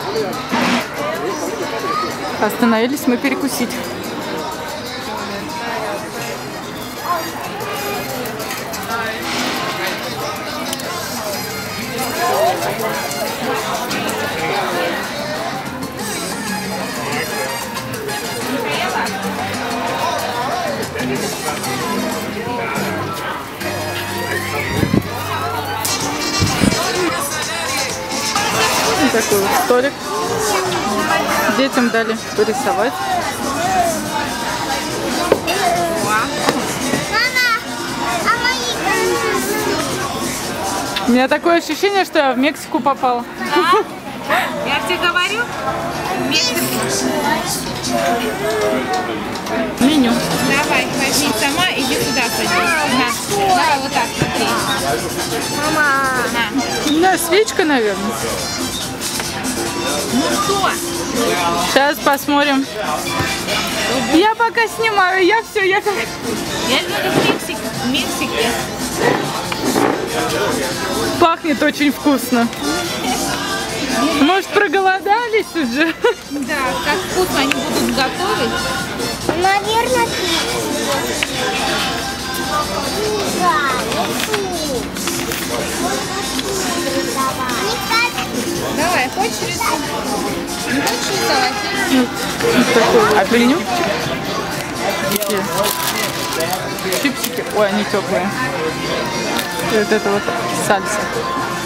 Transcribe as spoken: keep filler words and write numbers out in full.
Остановились мы перекусить. Такой вот столик. Детям дали порисовать. У меня такое ощущение, что я в Мексику попала. Да? Я тебе говорю, Мексика. Меню. Давай, возьми сама, иди сюда садись. На. Давай вот так, смотри. Мама. На. У меня свечка, наверное. Ну что? Сейчас посмотрим. Я пока снимаю, я все, я как... Я люблю в Мексике. В Мексике. Пахнет очень вкусно. Может, проголодались уже? Да, как вкусно они будут готовить. Наверное, Давай, хочешь рисовать? Не хочешь рисовать? Вот, вот такой вот меню. Такие чипсики. Ой, они теплые. И вот это вот сальса.